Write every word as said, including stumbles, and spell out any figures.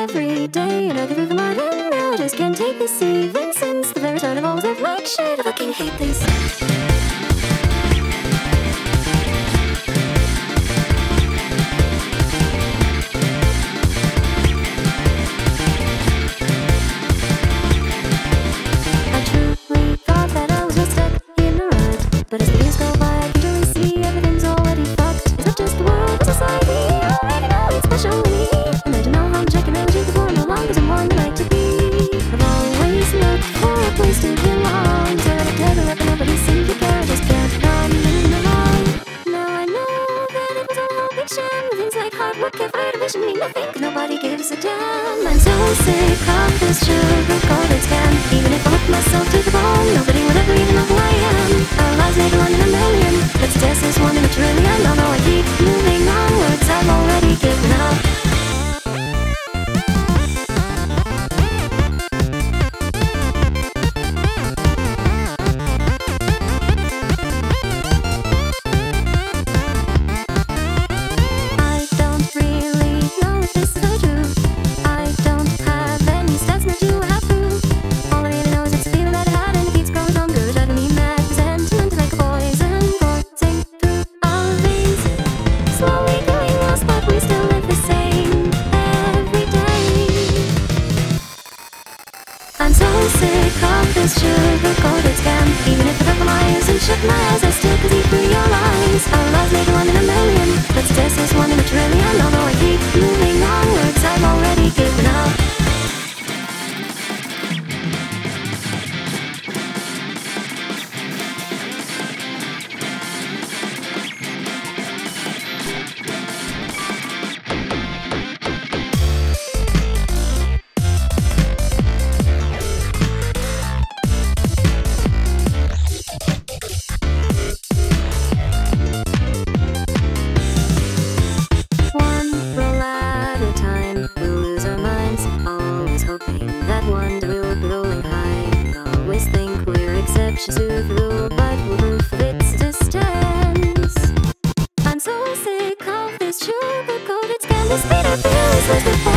every day. And I could live more than now. I just can't take this even since the very start of all of like shit. I fucking hate this. But as the years go by, I can truly see everything's already fucked. It's not just the world, it's society. I already know it's special to me. And I don't know how much I can ever change before no longer someone I like to be. I've always looked for a place to belong. Tear it together up and nobody seemed to care. I just kept on moving along. Now I know that it was all a big sham. Things like hard work, effort, ambition mean nothing, cause nobody gives a damn. I'm so sick of this sugar-coated scam. Even if I work myself to the bone, nobody would ever even know who I am. Our lives maybe one in a million. Let's test this one in a trillion. Although I keep moving onwards, I've already given up. I don't really know if this is the truth. I don't have any stats, nor do I have proof. All I really know is it's a feeling that I had and it keeps growing stronger, driving me mad. Resentment like a poison coursing through our veins. Slowly growing lost, but we still live the same every day. I'm so sick of this sugar-coated scam. Even if I cover my ears and shut my eyes, I still can see through your lies. Our lives maybe one in a million. Let's test this one in a trillion. Although I keep moving onwards, I've already given up. One roll at a time, we'll lose our minds. Always hoping that one day we'll be rolling high. Always think we're exceptions to the rule, but we're proof of its existence. I'm so sick of this sugar-coated scam. This bitter pill is less than